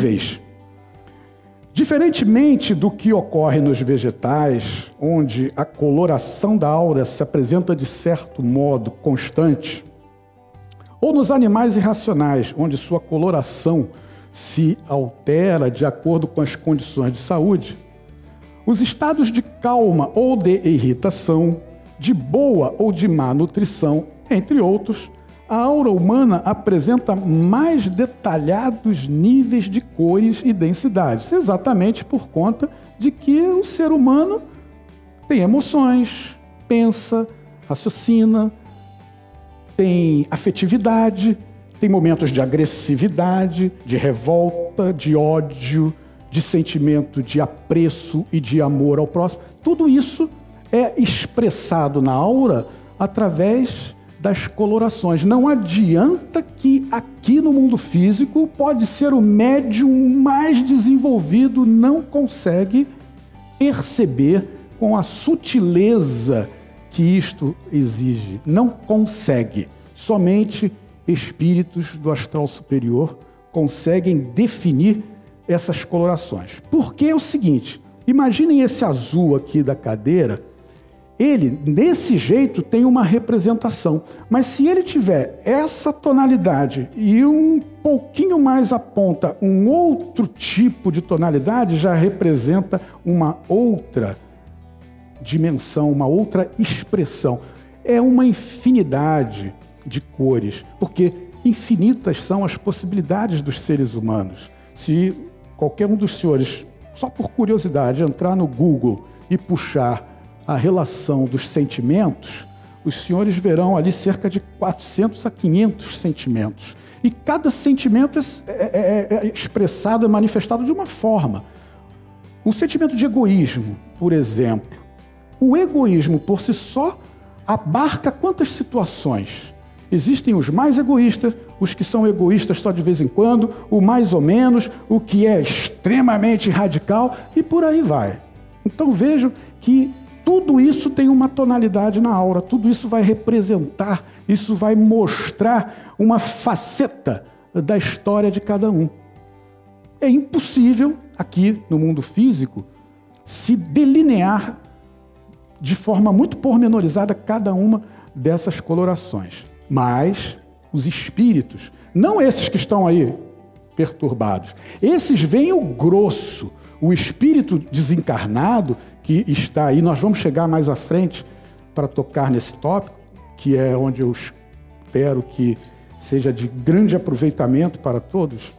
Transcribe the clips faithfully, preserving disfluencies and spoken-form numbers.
níveis. Diferentemente do que ocorre nos vegetais, onde a coloração da aura se apresenta de certo modo constante, ou nos animais irracionais, onde sua coloração se altera de acordo com as condições de saúde, os estados de calma ou de irritação, de boa ou de má nutrição, entre outros, a aura humana apresenta mais detalhados níveis de cores e densidades, exatamente por conta de que o ser humano tem emoções, pensa, raciocina, tem afetividade, tem momentos de agressividade, de revolta, de ódio, de sentimento de apreço e de amor ao próximo. Tudo isso é expressado na aura através das colorações. Não adianta que aqui no mundo físico pode ser o médium mais desenvolvido, não consegue perceber com a sutileza que isto exige. Não consegue. Somente espíritos do astral superior conseguem definir essas colorações. Porque é o seguinte, imaginem esse azul aqui da cadeira. Ele, desse jeito, tem uma representação. Mas se ele tiver essa tonalidade e um pouquinho mais à ponta, um outro tipo de tonalidade, já representa uma outra dimensão, uma outra expressão. É uma infinidade de cores, porque infinitas são as possibilidades dos seres humanos. Se qualquer um dos senhores, só por curiosidade, entrar no Google e puxar a relação dos sentimentos, os senhores verão ali cerca de quatrocentos a quinhentos sentimentos. E cada sentimento é, é, é expressado, é manifestado de uma forma. O sentimento de egoísmo, por exemplo. O egoísmo, por si só, abarca quantas situações? Existem os mais egoístas, os que são egoístas só de vez em quando, o mais ou menos, o que é extremamente radical, e por aí vai. Então vejam que tudo isso tem uma tonalidade na aura, tudo isso vai representar, isso vai mostrar uma faceta da história de cada um. É impossível, aqui no mundo físico, se delinear de forma muito pormenorizada cada uma dessas colorações. Mas os espíritos, não esses que estão aí perturbados, esses veem o grosso, o espírito desencarnado que está aí. Nós vamos chegar mais à frente para tocar nesse tópico, que é onde eu espero que seja de grande aproveitamento para todos.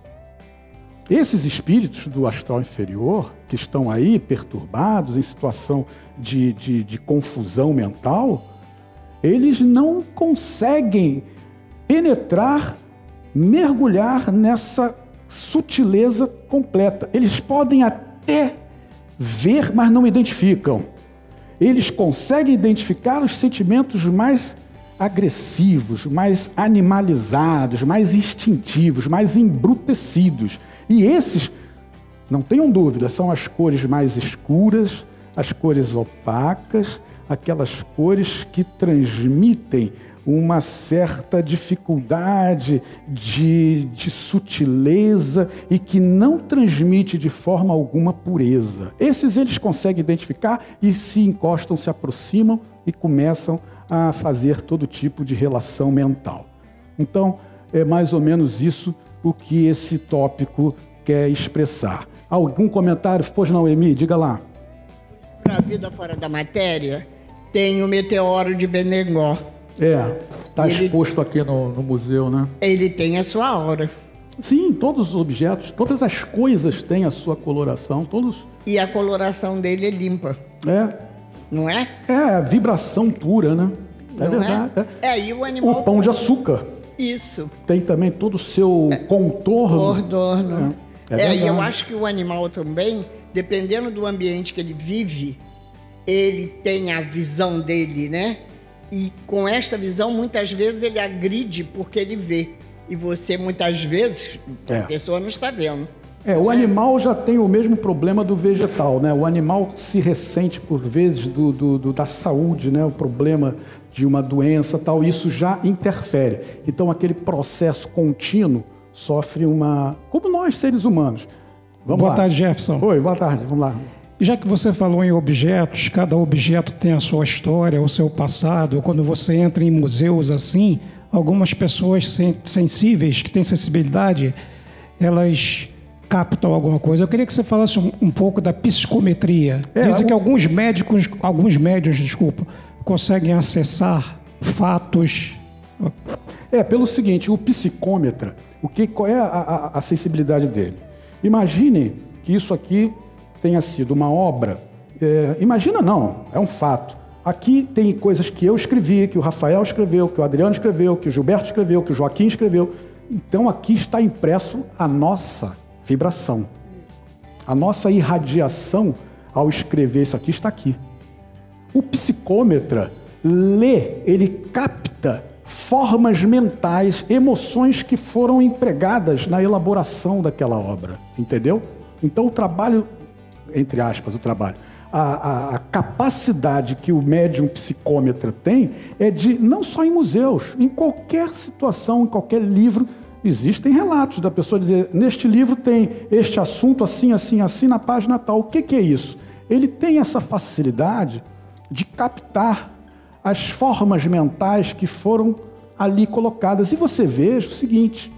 Esses espíritos do astral inferior, que estão aí perturbados, em situação de, de, de confusão mental, eles não conseguem penetrar, mergulhar nessa sutileza completa. Eles podem até ver, mas não identificam. Eles conseguem identificar os sentimentos mais agressivos, mais animalizados, mais instintivos, mais embrutecidos. E esses, não tenham dúvida, são as cores mais escuras, as cores opacas, aquelas cores que transmitem uma certa dificuldade de, de sutileza e que não transmite de forma alguma pureza. Esses eles conseguem identificar e se encostam, se aproximam e começam a fazer todo tipo de relação mental. Então, é mais ou menos isso o que esse tópico quer expressar. Algum comentário? Pois não, Emi, diga lá. Para a vida fora da matéria, tem o meteoro de Benegó. É, está exposto aqui no, no museu, né? Ele tem a sua aura. Sim, todos os objetos, todas as coisas têm a sua coloração, todos... E a coloração dele é limpa. É. Não é? É, vibração pura, né? É Não verdade. É? É, e o animal... O pão de açúcar. Isso. Tem também todo o seu é. contorno. Contorno. É, é, é e eu acho que o animal também, dependendo do ambiente que ele vive, ele tem a visão dele, né? E com esta visão, muitas vezes ele agride porque ele vê. E você, muitas vezes, é. a pessoa não está vendo. É, o animal já tem o mesmo problema do vegetal, né? O animal se ressente, por vezes, do, do, do, da saúde, né? O problema de uma doença, tal, isso já interfere. Então, aquele processo contínuo sofre uma... Como nós, seres humanos. Vamos boa lá. tarde, Jefferson. Oi, boa tarde, vamos lá. Já que você falou em objetos, cada objeto tem a sua história, o seu passado. Quando você entra em museus assim, algumas pessoas sen- sensíveis, que têm sensibilidade, elas captam alguma coisa. Eu queria que você falasse um, um pouco da psicometria. É, Dizem o... que alguns médicos, alguns médios, desculpa, conseguem acessar fatos. É, pelo seguinte, o psicômetra, o que, qual é a, a, a sensibilidade dele? Imagine que isso aqui tenha sido uma obra. É, imagina não, é um fato. Aqui tem coisas que eu escrevi, que o Rafael escreveu, que o Adriano escreveu, que o Gilberto escreveu, que o Joaquim escreveu. Então aqui está impresso a nossa vibração. A nossa irradiação ao escrever isso aqui está aqui. O psicômetra lê, ele capta formas mentais, emoções que foram empregadas na elaboração daquela obra, entendeu? Então o trabalho, entre aspas, o trabalho, a, a, a capacidade que o médium psicômetra tem é de, não só em museus, em qualquer situação, em qualquer livro, existem relatos da pessoa dizer, neste livro tem este assunto assim, assim, assim, na página tal. O que, que é isso? Ele tem essa facilidade de captar as formas mentais que foram ali colocadas. E você veja o seguinte,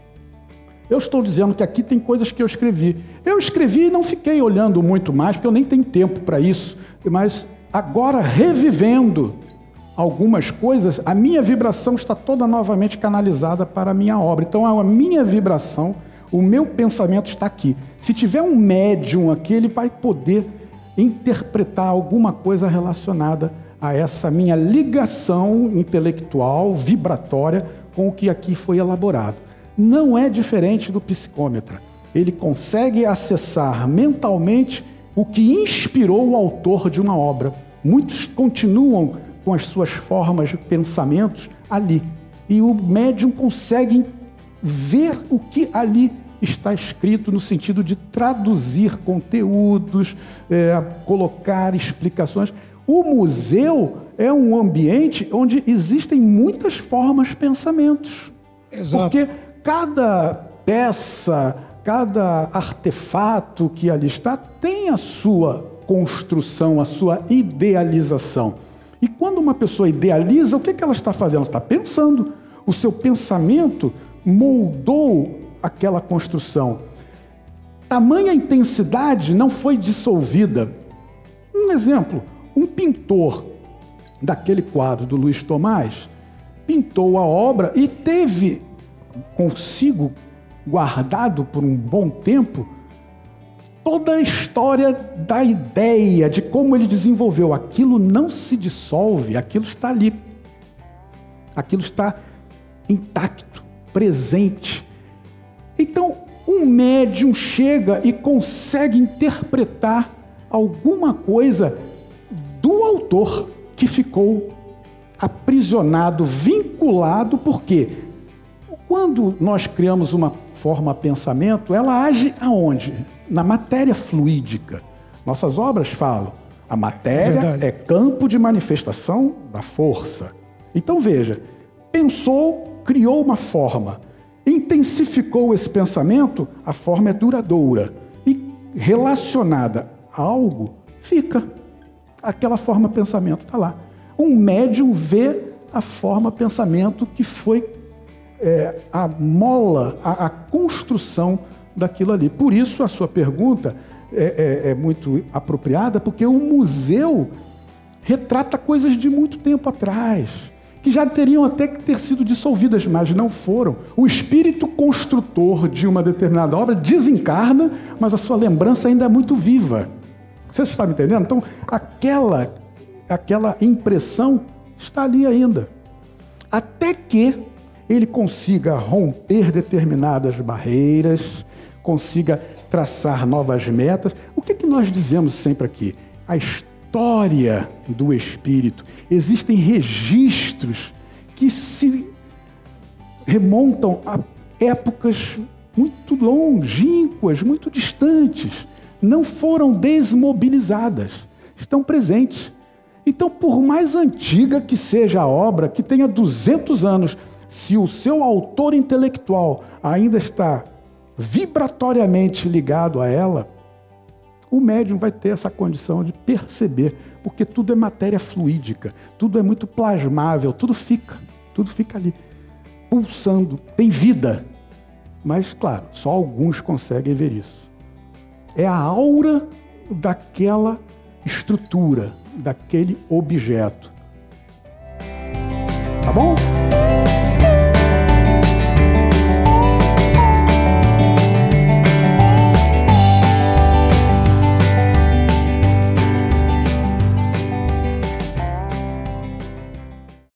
eu estou dizendo que aqui tem coisas que eu escrevi. Eu escrevi e não fiquei olhando muito mais, porque eu nem tenho tempo para isso, mas agora, revivendo algumas coisas, a minha vibração está toda novamente canalizada para a minha obra. Então, a minha vibração, o meu pensamento está aqui. Se tiver um médium aqui, ele vai poder interpretar alguma coisa relacionada a essa minha ligação intelectual, vibratória, com o que aqui foi elaborado. Não é diferente do psicômetra. Ele consegue acessar mentalmente o que inspirou o autor de uma obra. Muitos continuam com as suas formas de pensamentos ali. E o médium consegue ver o que ali está escrito no sentido de traduzir conteúdos, é, colocar explicações. O museu é um ambiente onde existem muitas formas de pensamentos. Exato. Porque cada peça, cada artefato que ali está tem a sua construção, a sua idealização. E quando uma pessoa idealiza, o que ela está fazendo? Ela está pensando. O seu pensamento moldou aquela construção. Tamanha intensidade não foi dissolvida. Um exemplo, um pintor daquele quadro do Luiz Tomás pintou a obra e teve consigo, guardado por um bom tempo, toda a história da ideia, de como ele desenvolveu. Aquilo não se dissolve, aquilo está ali. Aquilo está intacto, presente. Então, um médium chega e consegue interpretar alguma coisa do autor que ficou aprisionado, vinculado, porque quando nós criamos uma forma pensamento, ela age aonde? Na matéria fluídica. Nossas obras falam, a matéria é, é campo de manifestação da força. Então veja, pensou, criou uma forma, intensificou esse pensamento, a forma é duradoura. E relacionada a algo, fica. Aquela forma pensamento está lá. Um médium vê a forma pensamento que foi é, a mola, a, a construção daquilo ali. Por isso a sua pergunta é, é, é muito apropriada, porque o museu retrata coisas de muito tempo atrás, que já teriam até que ter sido dissolvidas, mas não foram. O espírito construtor de uma determinada obra desencarna, mas a sua lembrança ainda é muito viva. Você está me entendendo? Então, aquela, aquela impressão está ali ainda. Até que ele consiga romper determinadas barreiras, consiga traçar novas metas. O que, que nós dizemos sempre aqui? A história do espírito. Existem registros que se remontam a épocas muito longínquas, muito distantes. Não foram desmobilizadas, estão presentes. Então, por mais antiga que seja a obra, que tenha duzentos anos, Se o seu autor intelectual ainda está vibratoriamente ligado a ela, o médium vai ter essa condição de perceber, porque tudo é matéria fluídica, tudo é muito plasmável, tudo fica, tudo fica ali, pulsando, tem vida. Mas, claro, só alguns conseguem ver isso. É a aura daquela estrutura, daquele objeto.